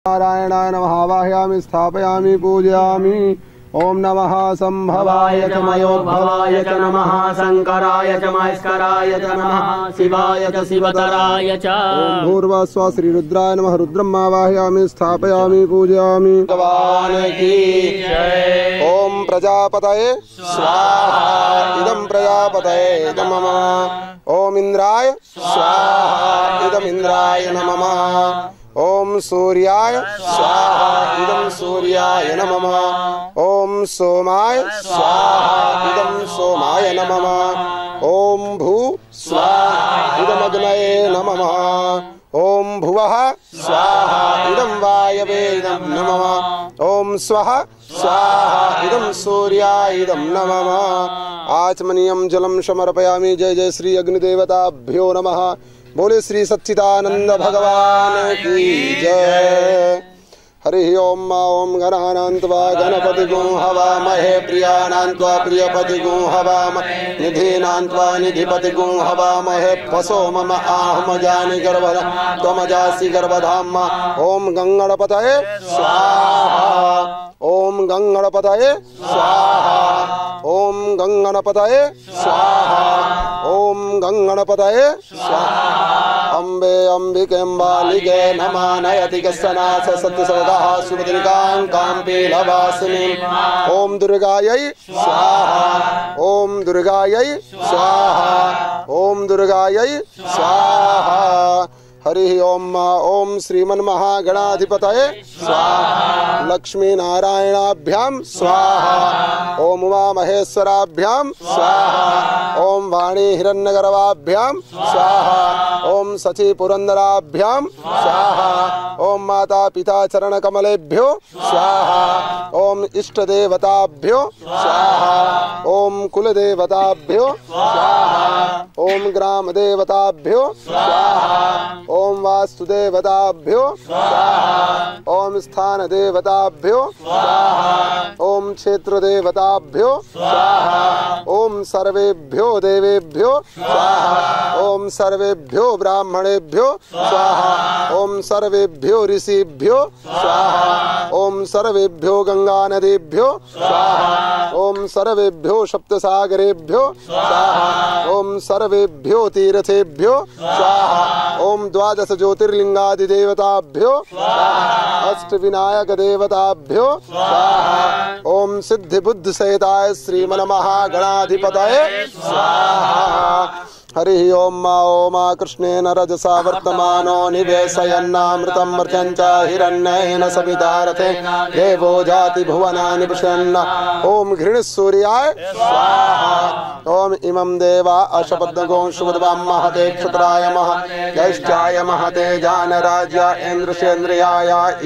नारायणाय नमः आवाहयामि स्थापयामि पूजयामि। ओम नमः संभवाय च मयोद्भवाय च नमः शंकराय च महेश्वराय च नमः शिवाय च शिवतराय च। ओम भूर्भुवस्सुवः श्री रुद्राय नमः रुद्रम् आवाहयामि स्थापयामि पूजयामि। भगवान की जय। ओम प्रजापतये स्वाहा इदं प्रजापतये नमः। ओम इंद्राय स्वाहा इदं इंद्राय नमः। ओम सूर्याय स्वाहा इदं सूर्याय नमः। ओम सोमाय स्वाहा इदं सोमाय नमः। ओम भू स्वाहा इदं अग्नये नमः। ओम भुवः स्वाहा इदं वायवे नमः। ओम स्वः स्वाहा इदं सूर्याय इदं नमः। आचमनीयं जलं समर्पयामि। जय जय श्री अग्निदेवताभ्यो नमः। बोले श्री सच्चिदानंद भगवान की जय। हरि ओम ओम गणानान्त्वा गणपतिगुं हवामहे प्रियाणान्त्वा प्रियपतिगुं हवामहे निधीनान्त्वा निधिपतिगुं हवामहे पशो मम आहमजानि गर्भधा त्वमजासि गर्भधाम। ओम गंगणपतये स्वाहा। ओम गंगणपतये स्वाहा। ओम गंगणपतये स्वाहा। ओम गंगणपतये स्वाहा। अम्बे अम्बिकेम्बालिके नमः नयति कस्सनास सत्यसवदाः सुभद्रिकां काम्पीलवासिनी। ओम दुर्गायै स्वाहा। ओम दुर्गायै स्वाहा। ओम दुर्गायै स्वाहा। हरि ओम ओम श्रीमन्महागणाधिपतये स्वाहा। लक्ष्मी नारायणाभ्यां स्वाहा। ओम उमा महेश्वराभ्यां स्वाहा। ओम वाणी हिरण्यगर्भाभ्यां स्वाहा। ओम सची पुरंदराभ्यां स्वाहा। ओम माता पिता चरण कमलेभ्यो स्वाहा। ओम इष्ट देवताभ्यो स्वाहा। ओम कुल देवताभ्यो स्वाहा। ओम ग्राम देवताभ्यो स्वाहा। ओम वास्तुदेवताभ्यो स्वाहा। ओम स्थान देवताभ्यो स्वाहा। ओम क्षेत्र देवताभ्यो स्वाहा। ओम सर्वेभ्यो देवेभ्यो स्वाहा। ओम सर्वेभ्यो ब्राह्मणेभ्यो स्वाहा। ओम सर्वेभ्यो ऋषिभ्यो स्वाहा। ओम सर्वेभ्यो गंगा नदीभ्यो स्वाहा। ओम सर्वेभ्यो सप्तसागरेभ्यो स्वाहा। ओम सर्वेभ्यो तीर्थेभ्यो स्वाहा। ओम द्वादश ज्योतिर्लिंगादि देवताभ्यो स्वाहा। अष्ट विनायक देवताभ्यो स्वाहा। ओम सिद्धि बुद्धि सहिताय श्रीमन्महागणाधिपतये स्वाहा। हरि ओम ओम कृष्णेन रजसा वर्तमानो निवेशयन्नामृतं मर्त्यञ्च हिरण्येन सवितारथे देवो जाति भुवनानि पश्यन्। ओम घृणसूर्याय स्वाहा। ओम इमं देवा अशपद्मगो शुभद्वां महते क्षत्राय मह ज्येष्ठाय महते जानराज्य इन्द्रसेन्द्रियाय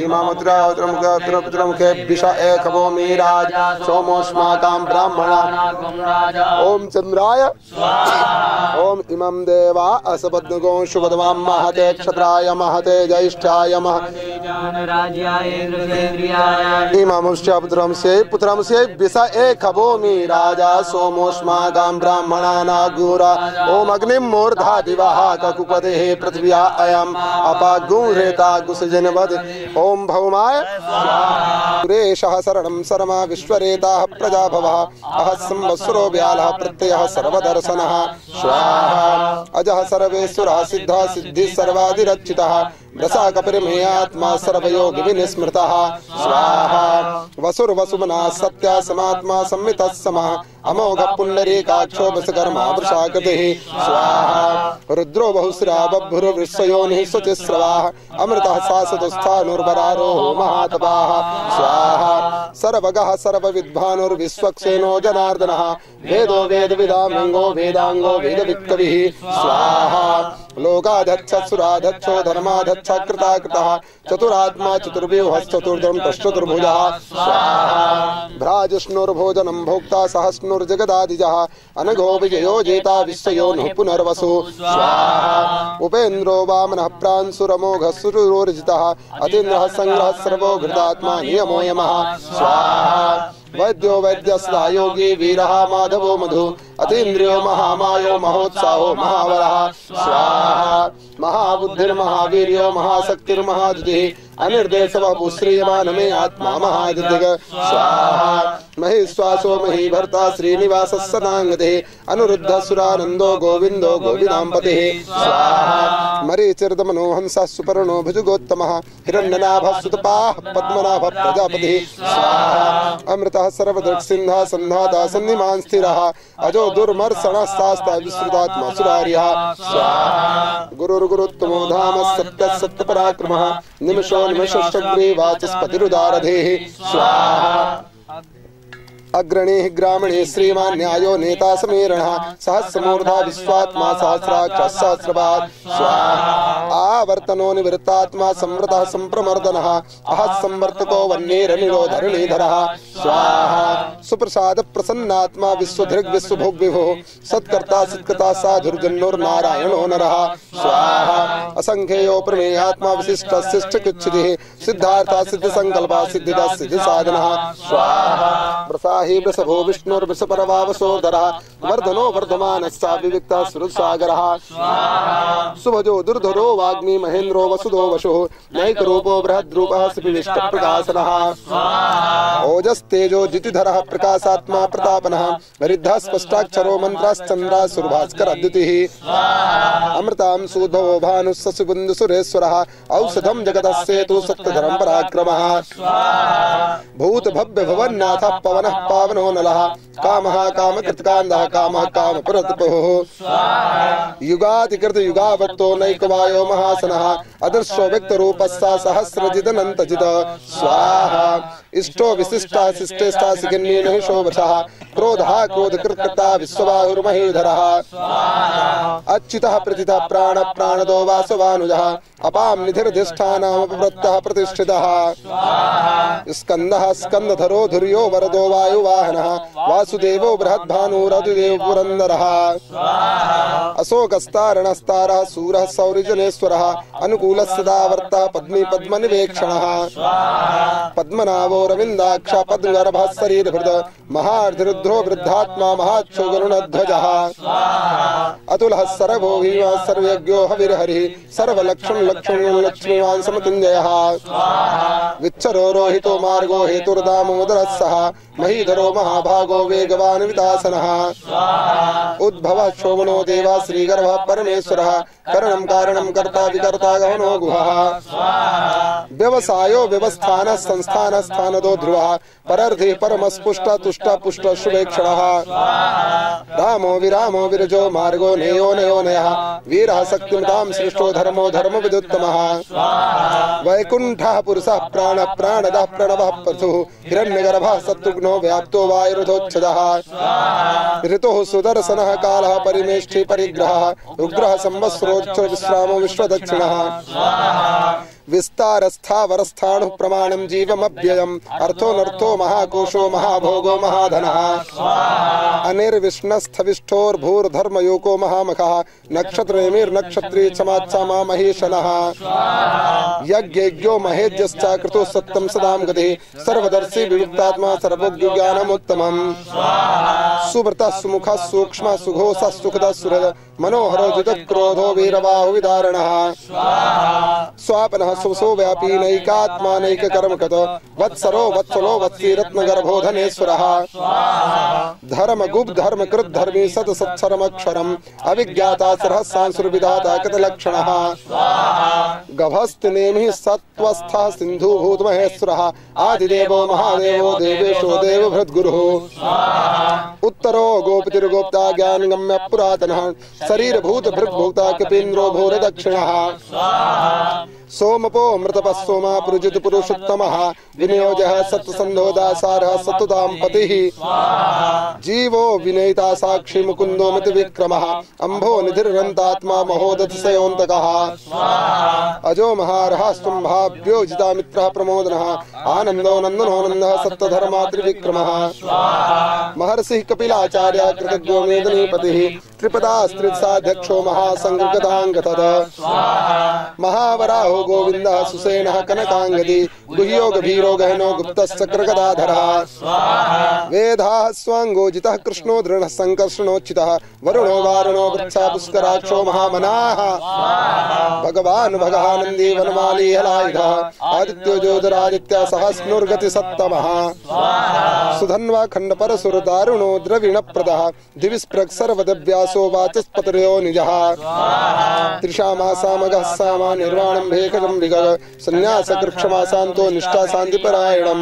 इममुद्रमुखे विष एकभो मीराज सोमोऽस्माकं ब्राह्मणा। ओम चन्द्राय स्वाहा। ओम इमं देवा असपद्मगो शुभद्वां महते क्षत्राय महते ज्येष्ठाय महते जानराज्याय इन्द्रसेन्द्रियाय इममुष्य पुत्रंस्य विष एकभूमि राजा सोमोऽस्माकं ब्राह्मणानागुरा। ओम अग्निं मूर्धा दिवः ककुपतेः पृथिव्या अयम् अपागुंहृता गुसजनवद। ओम भौमाय स्वाहा। सुरेशः शरणं शर्मा विश्वरेताः प्रजाभवः अहस्सं वस्रो व्यालः प्रत्ययः सर्वदर्शनः स्वाहा। अजः सर्वेश्वरः सिद्धः सिद्धिः सर्वाधिरच्युतः व्रसा कपिर्मेयात्मा सर्वयोगि विनिस्मृतः स्वाहा। वसुर्वसुमना सत्या समात्मा संमितः समः अमोघ पुण्डरीकाक्षो वसकर्मा वृषाकृतिः स्वाहा। रुद्रो बहुश्रा बभ्रुर्विश्वयोनिः शुचिस्रवाः अमृतः शाश्वतस्थानुर्वरारोहो महातपाः स्वाहा। सर्वगः सर्वविद्वानुर्विश्वक्सेनो जनार्दनः वेदो वेदविदांगो वेदांगो वेदवित्कविः स्वाहा। लोकाध्यक्षसुराध्यक्षो धर्माध्यक्ष कृताकृतः चतुरात्मा चतुर्व्यूहश्चतुर्धं तश्चतुर्भुजः स्वाहा। भ्राजिष्णुर्भोजनं भोक्ता सहस्नुर्जगदादिजः अनघो विजयो जेता विश्वयोनिः पुनर्वसु स्वाहा। उपेन्द्रो वामनः प्रांशुरमोघः सुरोर्जितः अतीन्द्रः संग्रहः सर्वो घृतात्मा नियमो यमः स्वाहा। वैद्यो वैद्यस्था योगी वीरः माधवो मधु अतीन्द्रियो महामायो महोत्साहो महावरः स्वाहा। महाबुद्धिर्महावीर्यो महाशक्तिर्महाजुतिः अनिर्देशवः श्रीयमान मे आत्मा महादिग स्वाहा महेश्वासो महीभर्ता श्रीनिवासः सदांगतिः अनुरुद्धः सुरानन्दो गोविन्दो गोविदाम्पतिः स्वाहा मरीचिर्दमनोहंसः सुपर्णो भुजगोत्तमः हिरण्यनाभः सुतपाः पद्मनाभः प्रजापतिः स्वाहा अमृतः सर्वदृक्सिन्धः सन्धाता सन्निमान् स्थिरः अजो दुर्मर्षणः शास्ता विश्रुतात्मा सुरार्यः स्वाहा गुरुर्गुरुत्तमो धाम सत्यः सत्यपराक्रमः निमिषो निमिषश्चक्रे वाचस्पतिरुदारधेः स्वाहा अग्रणीः ग्रामणे श्रीमान् न्यायो नेता समीरणः सहस्रमूर्धा विश्वात्मा सहस्राक्षः सहस्रपात् स्वाहा आवर्तनो निवृत्तात्मा संवृतः संप्रमर्दनः अहः संवर्तको वह्निरनिरोधरणीधरः स्वाहा सुप्रसाद प्रसन्नात्मा विश्वधृग् विश्वभोग विभुः सत्कर्ता सत्कृता साधुर्जन्योर्नारायणो नरः स्वाहा असंख्येयो प्रमेयात्मा विशिष्टः शिष्टकृच्छितिः सिद्धार्था सिद्धसंकल्पः सिद्धिदा सिद्धिसाधनः स्वाहा हि वृषभो विष्णुर्वृषपरवावसोदरः वर्धनो वर्धमानस्सा विविक्तः सुरसागरः सुभजो दुर्धरो वाग्मी महेन्द्रो वसुदो वशुः नैकरूपो बृहद्रूपः श्रीविष्टप्रकाशनः ओजस्तेजो जितिधरः प्रकाशात्मा प्रतापनः रिद्धः स्पष्टाक्षरो मन्त्राश्चन्द्रः सुरभास्करद्युतिः अमृतां सुधो भानुस्सुबुन्दुसुरेश्वरः औषधं जगतः सेतु सत्यधरं पराक्रमः भूतभव्य भवन्नाथः पवनः पावनो नलः कामः कामकृतकान्दः कामः कामपुरतपुः युगातिकृत युगावक्तो नैकवायो महासनः अदृश्यो व्यक्तरूपस्सा सहस्रजिदनन्तजिद स्वाहा इष्टो विशिष्टा शिष्टेष्टा सिगिन्नीनः शोभसः क्रोधः क्रोधकृत्कृता विश्वबाहुर्महीधरः अच्युतः प्रतितः प्राण प्राणदो वासवानुजः अपां निधिर्धिष्ठानामपवृत्तः प्रतिष्ठितः स्कन्दः स्कन्दधरो धुर्यो वरदो वायुवाहनः वासुदेवो बृहद्भानुरधिदेव पुरन्दरः अशोकस्तारणस्तारः सूरः सौरिजनेश्वरः अनुकूलः सदावर्तः पद्मी पद्मनिवेक्षणः पद्मनाभो रविन्दाक्ष पद्मगर्भः शरीरभृद महार्धिरुद्रो वृद्धात्मा महाच्छो गरुणध्वजः अतुलः सर्वो भीमः सर्वज्ञो हविर्हरिः सर्वलक्षण लक्ष्मण लक्ष्मीवान् समतिञ्जयः विच्छरो रोहितो मार्गो हेतुर्दामोदरः सः महीधरो महाभागो वेगवान् वितासनः उद्भवः शोभनो देवा श्रीगर्भः परमेश्वरः करणं कारणं कर्ता विकर्ता गहनो गुहः व्यवसायो व्यवस्थानः संस्थानः स्थानदो ध्रुवः परर्धिः परमस्पुष्टः तुष्टः पुष्टः शुभेक्षणः रामो विरामो विरजो मार्गो नेयो नयो नयः वीरः शक्तिमतां सृष्टो धर्मो धर्मविदुत्तमः वैकुण्ठः पुरुषः प्राणः प्राणदः प्रणवः पशुः हिरण्यगर्भः शत्रुघ्नो व्याप्तो वायुरुधोच्छदः ऋतुः सुदर्शनः कालः परिमेष्ठी परिग्रहः उग्रः संवत्सरोच्च विश्रामो विश्वदक्षिणः विस्तारस्थावरस्थाणुः प्रमाणं जीवमव्ययम् अर्थोऽनर्थो महाकोशो महाभोगो महाधनः अनिर्विष्णस्थविष्ठोर्भूर्धर्मयोको महामखः नक्षत्रनेमिर्नक्षत्री क्षमाक्षमा महेशनः यज्ञेज्ञो महेज्यश्च कृतो सत्यं सदां गतिः सर्वदर्शी विविक्तात्मा सर्वज्ञानमुत्तमम् सुव्रतः सुमुखः सूक्ष्मः सुघोषः सुखदः सुहृद मनोहरो जितक्रोधो वीरबाहुविदारणः स्वापनः सुसो व्यापी नैकात्मा नैककर्मकृत वत्सरो वत्सलो वत्सी रत्नगर्भो धनेश्वरः धर्मगुप्त धर्मकृत धर्मी सत सत्सरमक्षरम् अविज्ञाता सहस्रांशुर्विधाता कृतलक्षणः गभस्तिनेमिः सत्वस्थः सिन्धुभूत महेश्वरः आदिदेवो महादेवो देवेशो देवभृद्गुरुः उत्तरो गोपतिर्गोप्ता ज्ञानगम्य पुरातनः शरीरभूत भृग्भोक्ता कपीन्द्रो भूरदक्षिणः सोमपो मृतपः सोमा पुरुजित पुरुषोत्तमः विनियोजः सत्सन्धो दासारः सतुतां पतिः जीवो विनयिता साक्षी मुकुन्दो मति विक्रमः अम्भो निधिर्रन्तात्मा महोदतिशयोऽन्तकः अजो महारः स्तम्भाभ्यो जितामित्रः प्रमोदनः आनन्दो नन्दनो नन्दः सप्तधर्मा त्रिविक्रमः महर्षिः कपिलाचार्य कृतज्ञो मेदिनीपतिः त्रिपदास्त्रिसाध्यक्षो महासंगतांगतद महावराहो गोविंदः सुसेनः कनकांगदी गुह्यो गभीरो गहनो गुप्तश्चक्रगदाधरः वेदाः स्वांगोजितः कृष्णो दृढः संकर्षणोच्चितः वरुणो वारुणो वृक्षा पुष्कराक्षो महामनाः भगवान् भगानंदी वनमाली हलायुधः आदित्यो ज्योतिरादित्य सहस्नुर्गति सत्तमः सुधन्वा खंडपरसुर दारुणो द्रविणप्रदः दिविस्प्रग सर्वदव्यासो वाचस्पतयो निजः त्रिशामासामगः सामा निर्वाणं भेकजं विगः संन्यासकृक्षमासान्तो निष्ठा शान्तिपरायणम्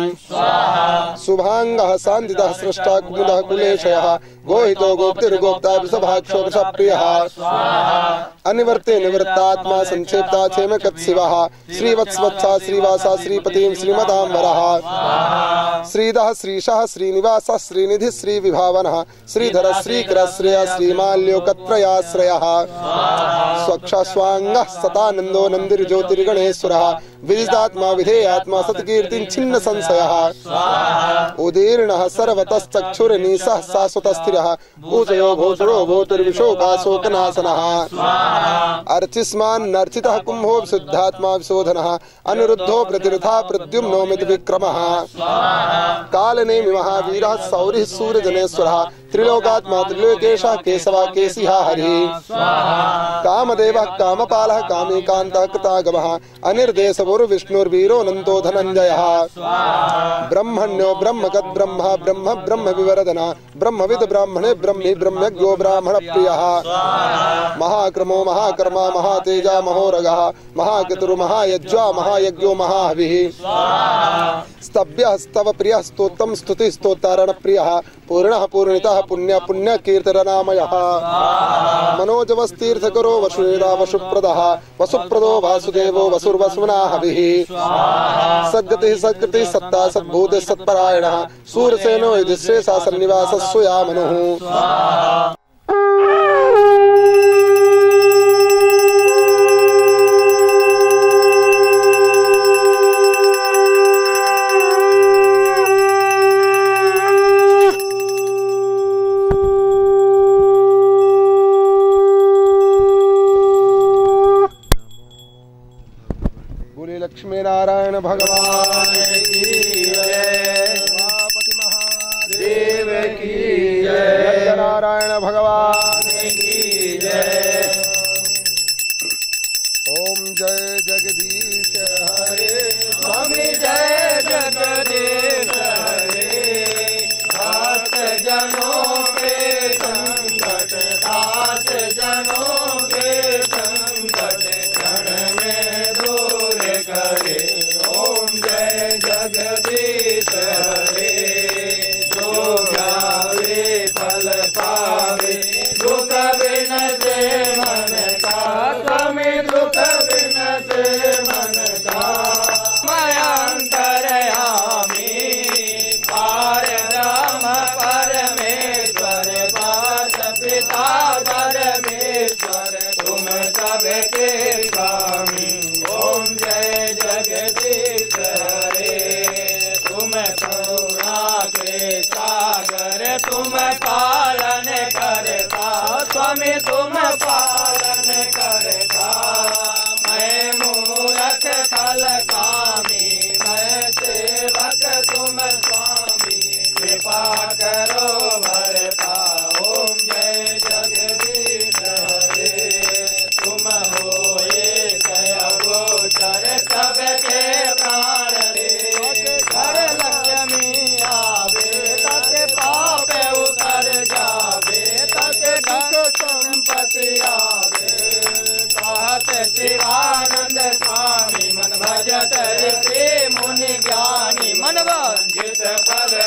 शुभांगः शान्तितः स्रष्टा कुमुदः कुलेशयः गोहितो गोप्तिर्गोप्ता वृषभाक्षो वृषप्रियः अनिवर्ते निवृत्तात्मा संक्षेप्ता क्षेमकत्सिवः श्रीवत्सवत्सा श्रीवासा श्रीपतिं श्रीमदाम्बरः श्रीधः श्रीशः श्रीनिवासः श्रीनिधिः श्रीविभावनः श्रीधर श्रीकर श्रेय श्रीमाल्योकत्रयाश्रयः स्वक्षस्वांगः सतानंदो नंदिर्ज्योतिर्गणेश्वरः विदितात्मा विधेयात्मा सत्कीर्तिं छिन्न संशयः उदीर्णः सर्वतश्चक्षुर्निशः शाश्वतस्थिरः ऊचयो भूषणो भूतिर्विशोकाशोकनाशनः अर्चिस्मान् नर्चितः कुम्भो विशुद्धात्मा विशोधनः अनिरुद्धो प्रतिरथा प्रद्युम्नो मितविक्रमः कालनेमि महावीरः सौरिः सूर्यजनेश्वरः त्रिलोकात्मा त्रिलोकेशः केशवा केशिहा हरिः कामदेवः कामपालः कामीकान्तः कृतागमः अनिर्देशवुर्विष्णुर्वीरो नन्दो धनञ्जयः ब्रह्मण्यो ब्रह्मगद् ब्रह्म ब्रह्म ब्रह्म विवरदना ब्रह्मविद् ब्राह्मणे ब्रह्मी ब्रह्मज्ञो ब्राह्मण प्रियः महाक्रमो महाकर्मा महातेजा महोरगः महाकेतुर् महायज्वा महायज्ञो महाहविः स्तभ्यः स्तव प्रियः स्तोत्रं स्तुति स्तोतारण प्रियः पूर्णः पूर्णितः पुण्य पुण्य कीर्तननामयः मनोजवस्तीर्थकरो वसुवेदा वसुप्रदः वसुप्रदो वासुदेवो वसुर्वसुनाहविः सद्गतिः सत्कृतिः सत्ता सद्भूतिः सत्परायणः सूरसेनो युधिष्ठिरः सन्निवासः सुयामनुः लक्ष्मी नारायण भगवान की जय, उमापति महादेव की जय, नारायण भगवान की जय। ओम जय जगदीश हरे स्वामी जय जगदीश हरे भक्त जनों के संकट दास जनों के संकट क्षण में दूर करे। ओम जय जगदीश हरे जो जावे फल पावे दुख बिन से मन का स्वामी दुख बिन से मन का मयंतरयामी पार ब्रह्म परमेश्वर पास पिता धर्मेश्वर तुम सबके स्वामी। ओम जय जगदीश हरे तुम करुणा के सागर तुम पालन करता स्वामी तुम पालन करता। मैं मूरख फल कामी मैं सेवक तुम स्वामी कृपा करो भरता। ओम जय जगदीश हरे तुम हो एक अगोचर सबके प्राण रे। घर लक्ष्मी आवे तक पाप उतर जावे तक धन संपत्ति आवे। कहत शिवानंद स्वामी मन भजत ऋषि मुनि ज्ञानी मन वंचित फल